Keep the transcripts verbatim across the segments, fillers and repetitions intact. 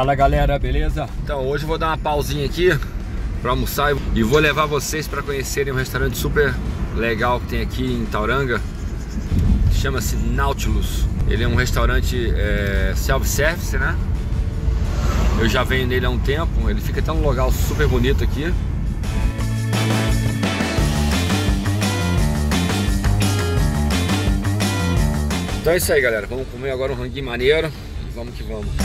Fala galera, beleza? Então hoje eu vou dar uma pausinha aqui para almoçar e vou levar vocês para conhecerem um restaurante super legal que tem aqui em Tauranga. Chama-se Nautilus. Ele é um restaurante é, self-service, né? Eu já venho nele há um tempo. Ele fica até num lugar super bonito aqui. Então é isso aí, galera. Vamos comer agora um ranguinho maneiro. Vamos que vamos.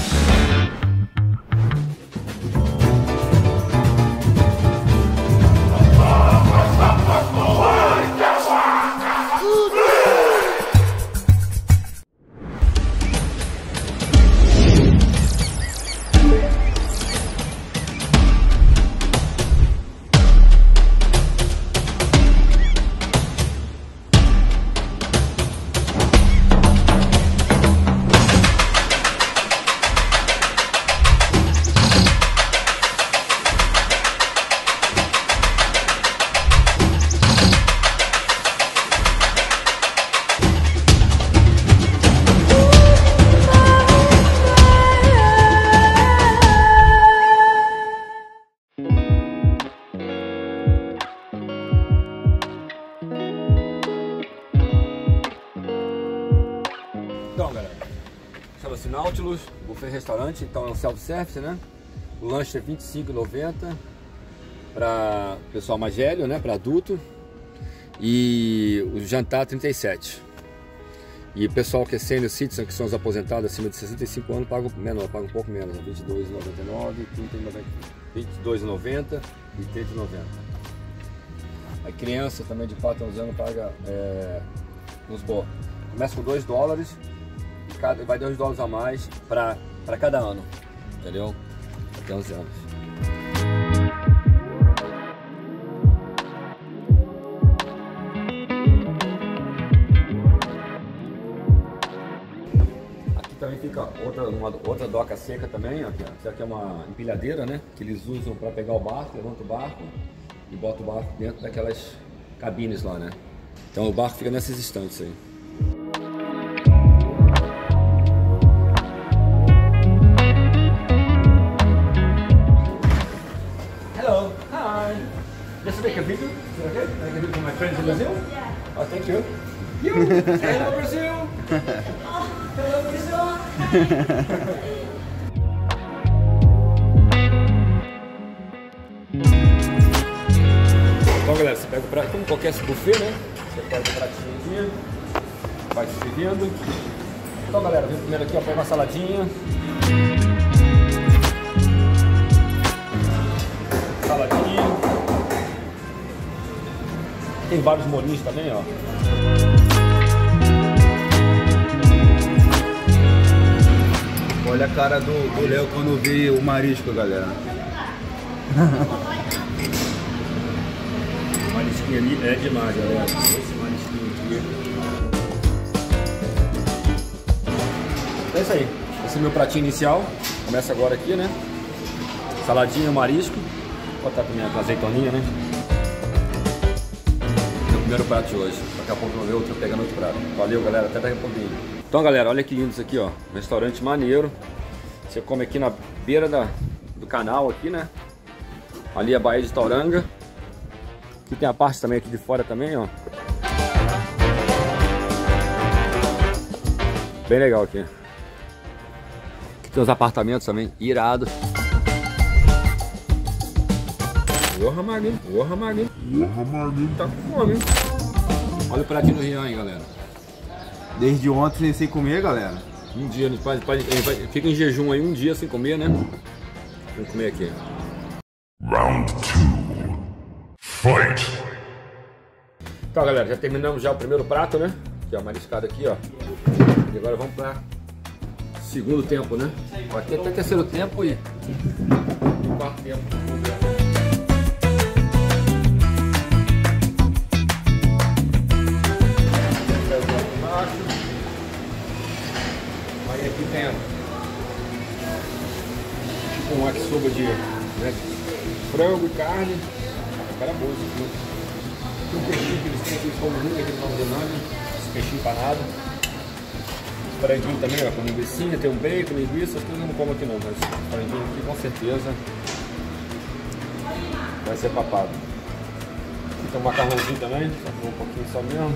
Então galera, chama-se Nautilus, buffet restaurante, então é um self-service, né? O lanche é vinte e cinco reais e noventa centavos para pessoal mais velho, né? Para adulto. E o jantar trinta e sete reais. E o pessoal que é senior citizen, que são os aposentados acima de sessenta e cinco anos, pagam menor, pagam um pouco menos, vinte e dois reais e noventa e nove centavos, vinte e dois reais e noventa centavos e trinta reais e noventa centavos. A criança também de quatro anos paga é, uns boas. Começa com dois dólares. Cada, vai dois dólares a mais para cada ano, entendeu? Até onze anos. Aqui também fica outra, uma, outra doca seca também, ó, aqui, ó. Isso aqui é uma empilhadeira, né? Que eles usam para pegar o barco, levanta o barco e bota o barco dentro daquelas cabines lá, né? Então o barco fica nessas estantes aí. Just make a video, is it okay? Make a video for my friends in Brazil? Yeah. Oh, thank you. You! Hello, Brazil! Oh, hello, Brazil! Então, galera, você pega o prato, como qualquer buffet, né? Você pega o pratinho aqui, vai se servindo. Então, galera, vem primeiro aqui, ó, pega uma saladinha. Saladinha. Tem vários molhinhos também, ó. Olha a cara do Léo quando vi o marisco, galera. O marisquinho ali é demais, galera. Esse marisquinho aqui. É isso aí. Esse é o meu pratinho inicial. Começa agora aqui, né? Saladinha, marisco. Vou botar também a azeitoninha, né? Primeiro prato de hoje, daqui a pouco eu vou ver outro pegando outro prato. Valeu galera, até daqui a pouquinho. Então galera, olha que lindo isso aqui, ó. Um restaurante maneiro. Você come aqui na beira da, do canal aqui, né? Ali é a Baía de Tauranga. Aqui tem a parte também aqui de fora também, ó. Bem legal aqui. Aqui tem os apartamentos também, irados. Porra, Magno, porra, Magno. Porra, Magno. Tá com fome, hein? Olha o pratinho do Rian aí, galera. Desde ontem sem comer, galera. Um dia, pode, pode, fica em jejum aí um dia sem comer, né? Vamos comer aqui. Round two. Fight! Então, galera, já terminamos já o primeiro prato, né? Aqui, ó, mariscado aqui, ó. E agora vamos para segundo tempo, né? Aqui até terceiro tempo e quarto tempo. Aí aqui tem tipo um yakisoba de, né, frango e carne. Cara boa isso aqui. Tem um peixinho que eles têm aqui, eles comem muito aqui no Nova Zelândia. Esse peixinho empanado. Franguinho também, ó, com linguiça, tem um bacon, linguiça, as coisas eu não como aqui não, mas franguinho aqui com certeza vai ser papado. Aqui tem um macarrãozinho também, só um pouquinho só mesmo.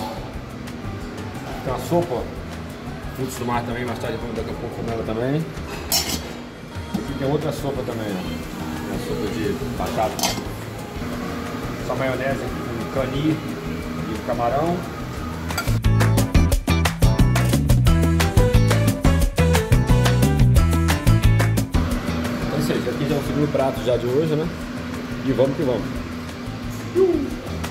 Tem uma sopa, frutos do mar também, mais tarde daqui a pouco com ela também. Aqui tem outra sopa também, ó. Uma sopa de batata. Só maionese com cani e camarão. Então é isso aí, aqui já é o segundo prato já de hoje, né? E vamos que vamos. Uh!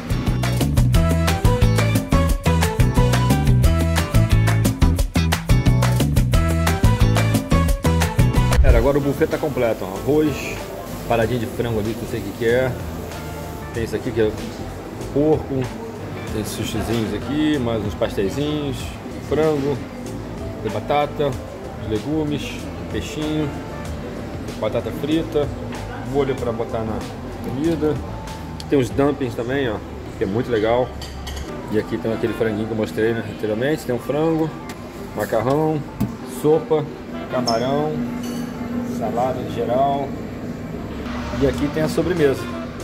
Agora o buffet tá completo, ó. Arroz, paradinha de frango ali, que eu sei o que, que é. Tem isso aqui que é porco, tem esses sushizinhos aqui, mais uns pasteizinhos, frango, tem batata, legumes, peixinho, batata frita, molho para botar na comida. Tem os dumplings também, ó, que é muito legal. E aqui tem aquele franguinho que eu mostrei, né, anteriormente. Tem um frango, macarrão, sopa, camarão, salada em geral. E aqui tem a sobremesa.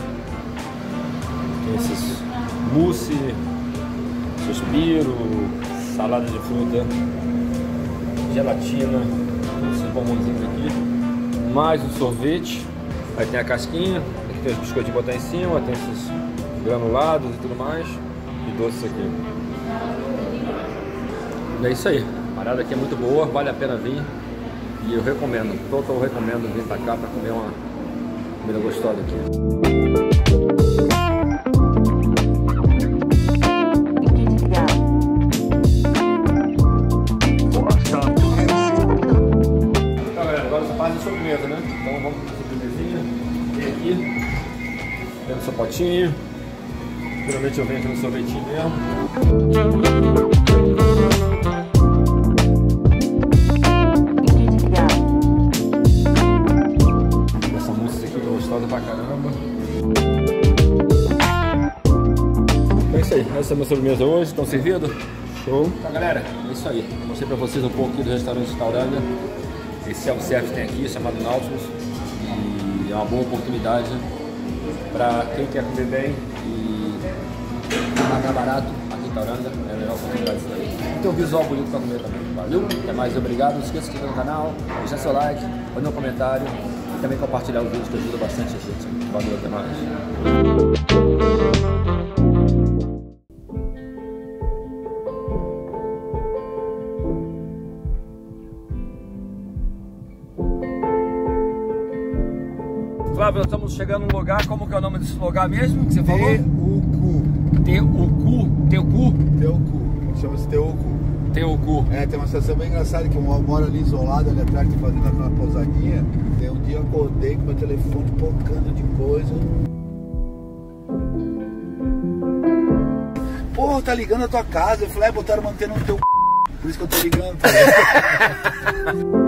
Tem esses mousse, suspiro, salada de fruta, gelatina, esses bombonzinhos aqui, mais o sorvete. Aí tem a casquinha, aqui tem os biscoitos de botar em cima, tem esses granulados e tudo mais, e doces aqui. E é isso aí, a parada aqui é muito boa, vale a pena vir. E eu recomendo, total recomendo vir pra cá pra comer uma comida gostosa aqui. Então galera, agora só faz a sobremesa, né? Então vamos para a sobremesinha. Vem aqui, dentro do seu potinho. Geralmente eu venho aqui no sorvetinho mesmo. Pra caramba. Então é isso aí, essa é a minha sobremesa hoje, estão servidos? Show! Então galera, é isso aí, eu mostrei pra vocês um pouco aqui do restaurante Tauranga. Esse self-service tem aqui, chamado Nautilus, e é uma boa oportunidade pra quem quer comer bem e pagar barato aqui em Tauranga, é a melhor oportunidade disso daí. E tem um visual bonito pra comer também, valeu? Até mais, obrigado, não esqueça de se inscrever no canal, deixar seu like, mandar um comentário. E também compartilhar o vídeo que ajuda bastante a gente. Valeu, até mais. Flávio, estamos chegando num lugar, como que é o nome desse lugar mesmo que você falou? Teucu. Teucu? Teucu, chama-se Teucu. Teucu. É, tem uma situação bem engraçada que eu moro ali isolado, ali atrás, tô fazendo aquela pousadinha. Tem um dia eu acordei com meu telefone tocando de coisa. Porra, tá ligando a tua casa. Eu falei, é, botaram mantendo no teu c... Por isso que eu tô ligando. Tá?